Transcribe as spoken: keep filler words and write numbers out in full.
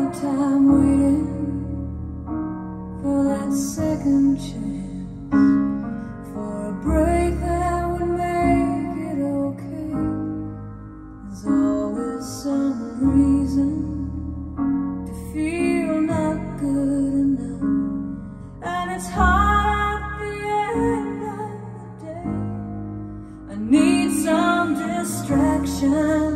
hard time waiting for that second chance, for a break that would make it okay. There's always some reason to feel not good enough, and it's hard at the end of the day. I need some distraction.